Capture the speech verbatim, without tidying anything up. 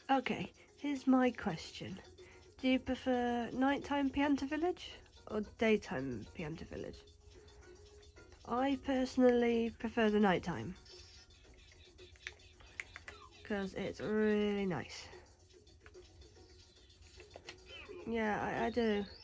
Okay, here's my question. Do you prefer nighttime Pianta Village or daytime Pianta Village? I personally prefer the nighttime because it's really nice. Yeah, I, I do.